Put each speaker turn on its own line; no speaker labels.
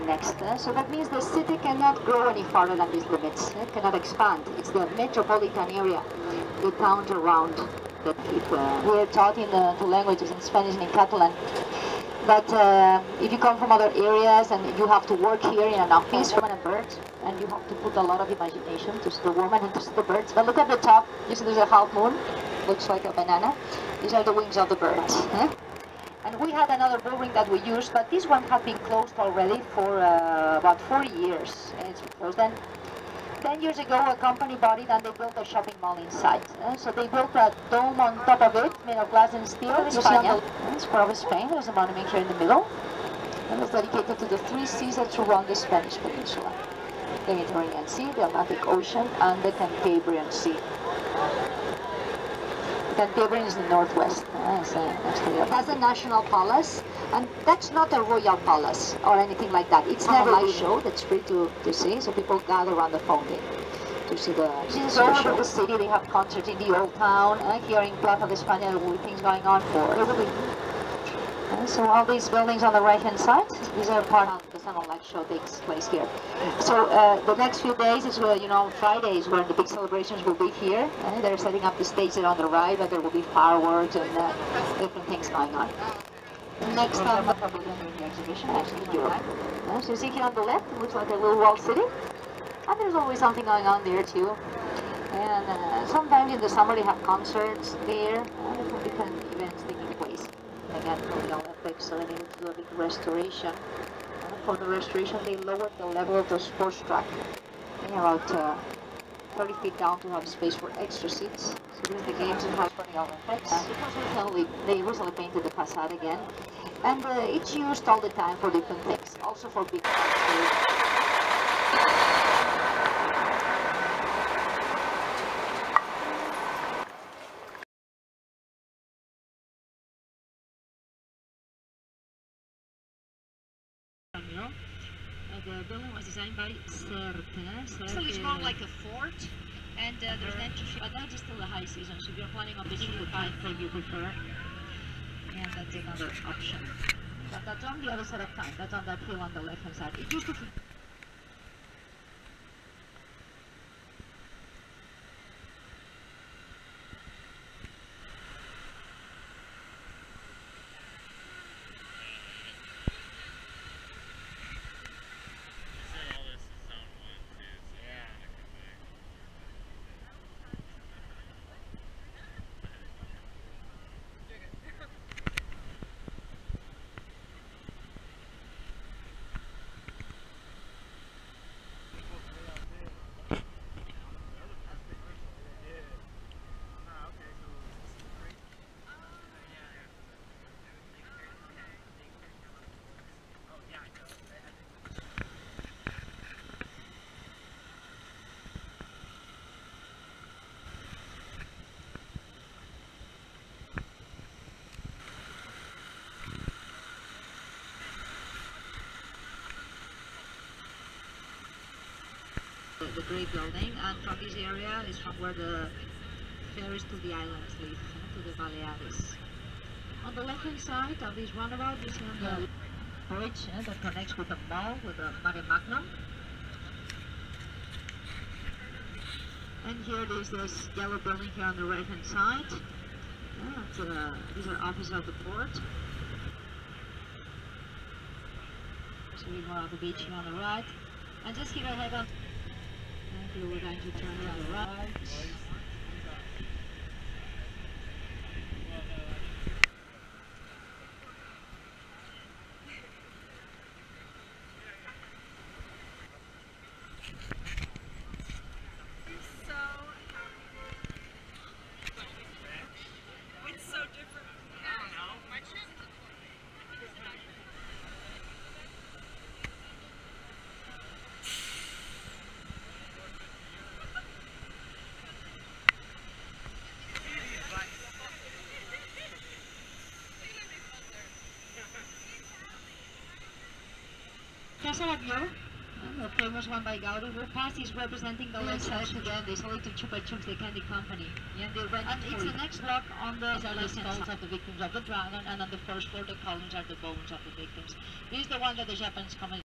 next. So that means the city cannot grow any farther than these limits. It cannot expand. It's the metropolitan area, the towns around that we are taught in the two languages, in Spanish and in Catalan. But if you come from other areas and you have to work here in an office for a bird, and you have to put a lot of imagination to see the woman and to see the birds. But look at the top, you see there's a half moon, looks like a banana. These are the wings of the birds. And we had another bullring that we used, but this one had been closed already for about 40 years. And it's closed. Then 10 years ago, a company bought it and they built a shopping mall inside. So they built a dome on top of it, made of glass and steel. It's part of Spain. There's a monument here in the middle. And it's dedicated to the three seas that surround the Spanish peninsula: the Mediterranean Sea, the Atlantic Ocean, and the Cantabrian Sea. Cantabrian is in the northwest. That's the National Palace, and that's not a royal palace or anything like that. It's never a light show that's free to see, so people gather around the fountain to see the show. The city, they have concerts in the old town. Here in Plaza de España, there will be things going on for everybody. So all these buildings on the right-hand side, these are part of the Summer Light Show takes place here. So the next few days is where, Fridays when the big celebrations will be here. They're setting up the stage there on the right, but there will be fireworks and different things going on. Next time, the exhibition actually in Europe. So you see here on the left, it looks like a little walled city. And there's always something going on there too. And sometimes in the summer they have concerts there, and different events taking place. Again, no effects, so they needed to do a big restoration. For the restoration, they lowered the level of the sports track about 30 feet down to have space for extra seats. So this is the games and has running out of effects. They recently painted the facade again, and it's used all the time for different things, also for big. The building was designed by Cert. So it's more like a fort, and there's an entry, but that is still the high season, so if you're planning on visiting the time frame you prefer, and that's another option. But that's on the other side of town, that's on that hill on the left-hand side. It used to the great building, and from this area is from where the ferries to the islands leave, to the Baleares. On the left-hand side of this roundabout, you see on the bridge that connects with the mall, with the Mare Magnum. And here there's this yellow building here on the right-hand side. These are offices of the port. So we're more of the beach here on the right. And just keep our head on. Here we're going to turn on the right. The famous one by Gaudi. We're past is representing the left side again. They sell it to Chupa Chups, the candy company. And it's the next block on the skulls of the victims of the dragon, and on the first floor the columns are the bones of the victims. This is the one that the Japanese come